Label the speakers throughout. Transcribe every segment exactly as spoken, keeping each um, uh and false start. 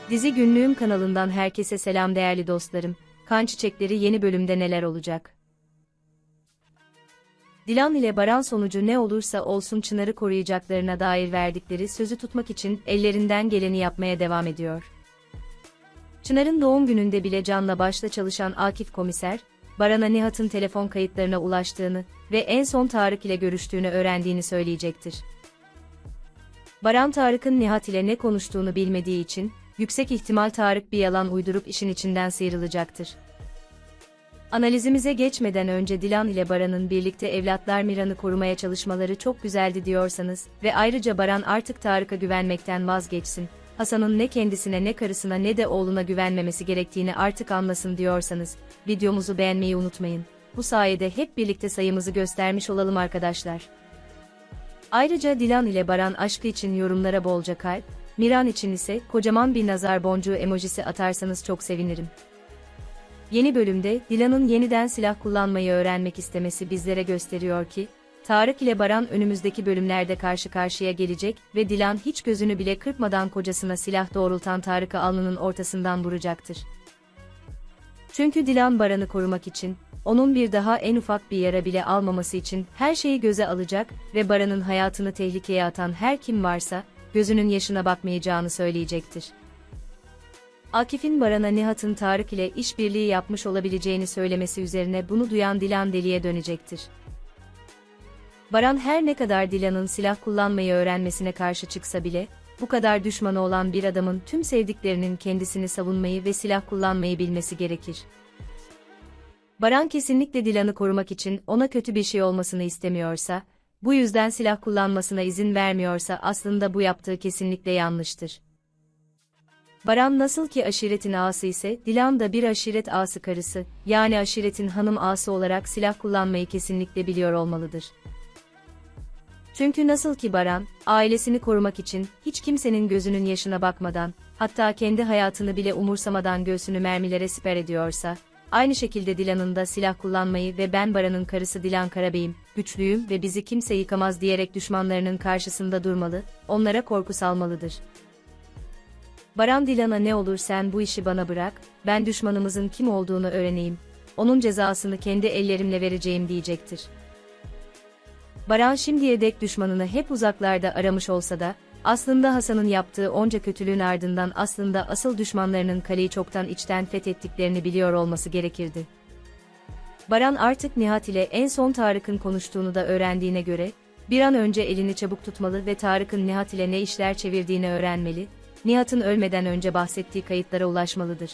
Speaker 1: Dizi Günlüğüm kanalından herkese selam değerli dostlarım. Kan Çiçekleri yeni bölümde neler olacak? Dilan ile Baran sonucu ne olursa olsun Çınar'ı koruyacaklarına dair verdikleri sözü tutmak için ellerinden geleni yapmaya devam ediyor. Çınar'ın doğum gününde bile canla başla çalışan Akif komiser, Baran'a Nihat'ın telefon kayıtlarına ulaştığını ve en son Tarık ile görüştüğünü öğrendiğini söyleyecektir. Baran Tarık'ın Nihat ile ne konuştuğunu bilmediği için, yüksek ihtimal Tarık bir yalan uydurup işin içinden sıyrılacaktır. Analizimize geçmeden önce Dilan ile Baran'ın birlikte evlatlar Miran'ı korumaya çalışmaları çok güzeldi diyorsanız ve ayrıca Baran artık Tarık'a güvenmekten vazgeçsin, Hasan'ın ne kendisine ne karısına ne de oğluna güvenmemesi gerektiğini artık anlasın diyorsanız, videomuzu beğenmeyi unutmayın. Bu sayede hep birlikte sayımızı göstermiş olalım arkadaşlar. Ayrıca Dilan ile Baran aşkı için yorumlara bolca kalp, Miran için ise kocaman bir nazar boncuğu emojisi atarsanız çok sevinirim. Yeni bölümde Dilan'ın yeniden silah kullanmayı öğrenmek istemesi bizlere gösteriyor ki, Tarık ile Baran önümüzdeki bölümlerde karşı karşıya gelecek ve Dilan hiç gözünü bile kırpmadan kocasına silah doğrultan Tarık'ı alnının ortasından vuracaktır. Çünkü Dilan Baran'ı korumak için, onun bir daha en ufak bir yara bile almaması için her şeyi göze alacak ve Baran'ın hayatını tehlikeye atan her kim varsa, gözünün yaşına bakmayacağını söyleyecektir. Akif'in Baran'a Nihat'ın Tarık ile işbirliği yapmış olabileceğini söylemesi üzerine bunu duyan Dilan deliye dönecektir. Baran her ne kadar Dilan'ın silah kullanmayı öğrenmesine karşı çıksa bile, bu kadar düşmanı olan bir adamın tüm sevdiklerinin kendisini savunmayı ve silah kullanmayı bilmesi gerekir. Baran kesinlikle Dilan'ı korumak için ona kötü bir şey olmasını istemiyorsa, bu yüzden silah kullanmasına izin vermiyorsa aslında bu yaptığı kesinlikle yanlıştır. Baran nasıl ki aşiretin ağası ise Dilan da bir aşiret ağası karısı, yani aşiretin hanım ağası olarak silah kullanmayı kesinlikle biliyor olmalıdır. Çünkü nasıl ki Baran, ailesini korumak için hiç kimsenin gözünün yaşına bakmadan, hatta kendi hayatını bile umursamadan göğsünü mermilere siper ediyorsa, aynı şekilde Dilan'ın da silah kullanmayı ve ben Baran'ın karısı Dilan Karabey'im, güçlüyüm ve bizi kimse yıkamaz diyerek düşmanlarının karşısında durmalı, onlara korku salmalıdır. Baran Dilan'a ne olur sen bu işi bana bırak, ben düşmanımızın kim olduğunu öğreneyim, onun cezasını kendi ellerimle vereceğim diyecektir. Baran şimdiye dek düşmanını hep uzaklarda aramış olsa da, aslında Hasan'ın yaptığı onca kötülüğün ardından aslında asıl düşmanlarının kaleyi çoktan içten fethettiklerini biliyor olması gerekirdi. Baran artık Nihat ile en son Tarık'ın konuştuğunu da öğrendiğine göre, bir an önce elini çabuk tutmalı ve Tarık'ın Nihat ile ne işler çevirdiğini öğrenmeli, Nihat'ın ölmeden önce bahsettiği kayıtlara ulaşmalıdır.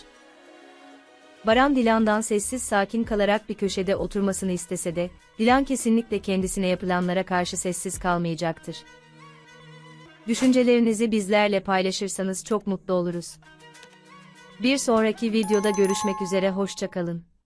Speaker 1: Baran Dilan'dan sessiz sakin kalarak bir köşede oturmasını istese de, Dilan kesinlikle kendisine yapılanlara karşı sessiz kalmayacaktır. Düşüncelerinizi bizlerle paylaşırsanız çok mutlu oluruz. Bir sonraki videoda görüşmek üzere, hoşça kalın.